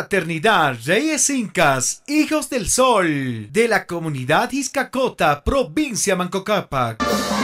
Fraternidad Reyes Incas, Hijos del Sol, de la comunidad Izcacota, provincia Manco Cápac.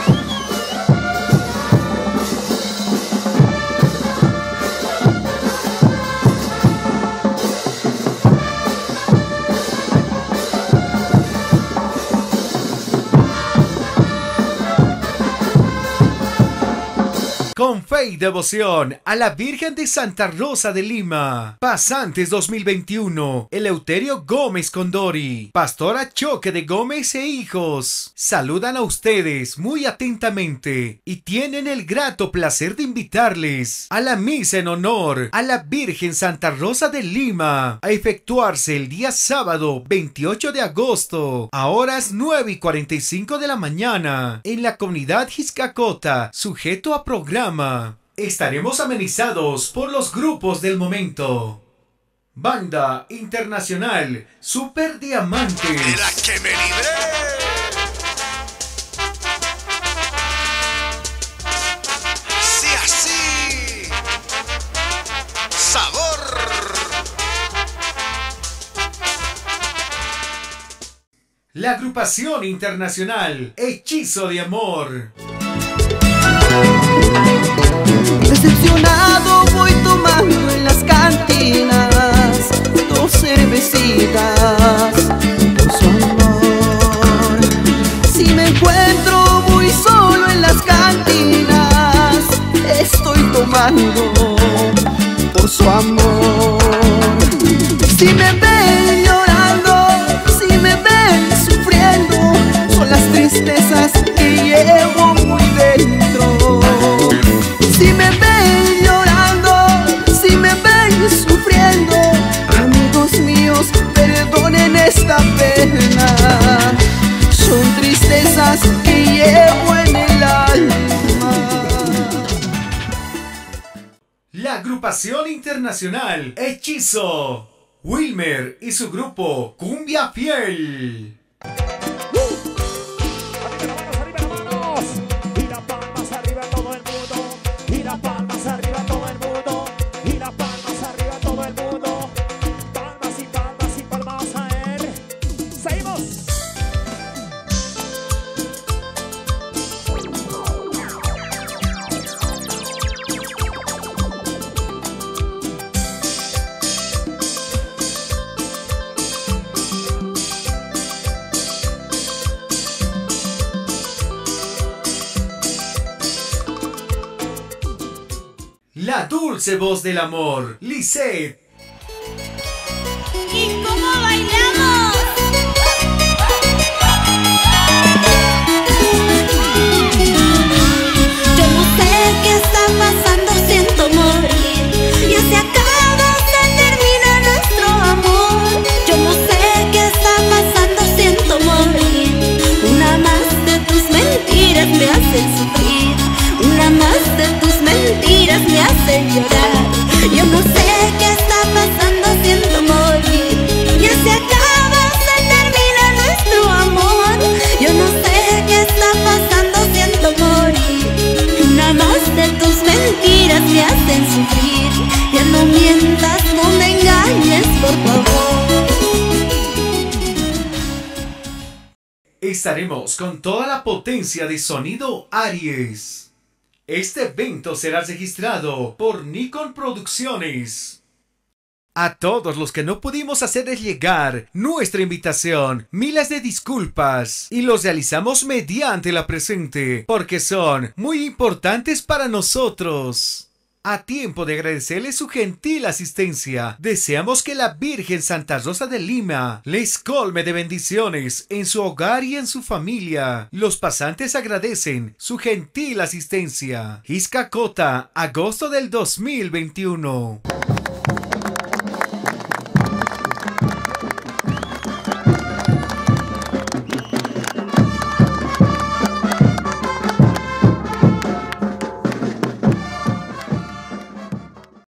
Con fe y devoción a la Virgen de Santa Rosa de Lima. Pasantes 2021. Eleuterio Gómez Condori. Pastora Choque de Gómez e hijos. Saludan a ustedes muy atentamente y tienen el grato placer de invitarles a la misa en honor a la Virgen Santa Rosa de Lima, a efectuarse el día sábado 28 de agosto a horas 9:45 de la mañana en la comunidad Izcacota, sujeto a programa. Estaremos amenizados por los grupos del momento. Banda Internacional Super Diamantes. ¡Mira que me libré! ¡Sí, así! ¡Sabor! La agrupación internacional Hechizo de Amor. Decepcionado voy tomando en las cantinas 2 cervecitas por su amor. Si me encuentro muy solo en las cantinas, estoy tomando por su amor. Si me ven llorando, si me ven sufriendo, son las tristezas que llevo muy dentro. Si me ven llorando, si me ven sufriendo, amigos míos, perdonen esta pena. Son tristezas que llevo en el alma. La agrupación internacional Hechizo. Wilmer y su grupo Cumbia Fiel. La dulce voz del amor, Lisette. ¿Y cómo bailamos? Yo no sé qué está pasando, siento morir. Ya se acaba, se termina nuestro amor. Yo no sé qué está pasando, siento morir. Una más de tus mentiras me hacen sufrir. Una más de tus mentiras me hacen llorar. Yo no sé qué está pasando, siento morir. Ya se acaba, se termina nuestro amor. Yo no sé qué está pasando, siento morir. Una más de tus mentiras me hacen sufrir. Ya no mientas, no me engañes, por favor. Estaremos con toda la potencia de sonido Aries. Este evento será registrado por Nikon Producciones. A todos los que no pudimos hacerles llegar nuestra invitación, miles de disculpas, y los realizamos mediante la presente, porque son muy importantes para nosotros. A tiempo de agradecerles su gentil asistencia, deseamos que la Virgen Santa Rosa de Lima les colme de bendiciones en su hogar y en su familia. Los pasantes agradecen su gentil asistencia. Izcacota, agosto del 2021.